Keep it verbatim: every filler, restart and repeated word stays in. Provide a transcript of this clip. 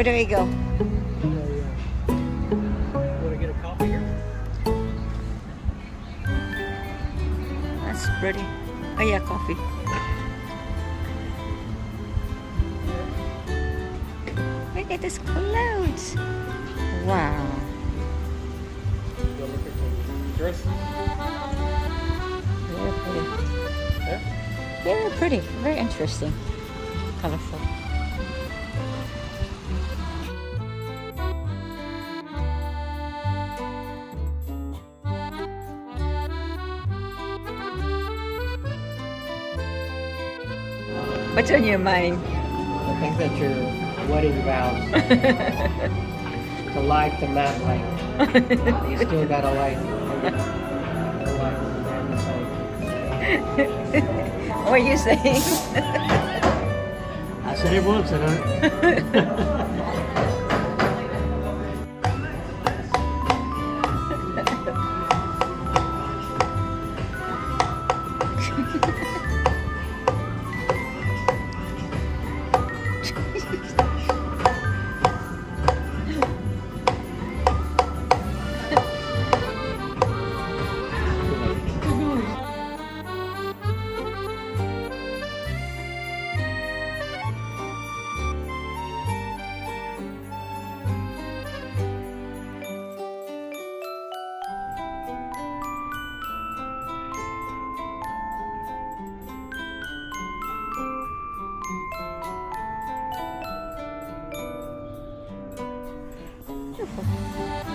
Where do we go? Want to get a coffee here? That's pretty. Oh yeah, coffee. Look at these clouds. Wow. Go look at some dresses. Very pretty. Yeah? Very pretty. Very interesting. Colorful. What's on your mind? I think that your wedding vows to light the mat light. You still got a light. A light on the side. What are you saying? I said it once, and I. Beautiful.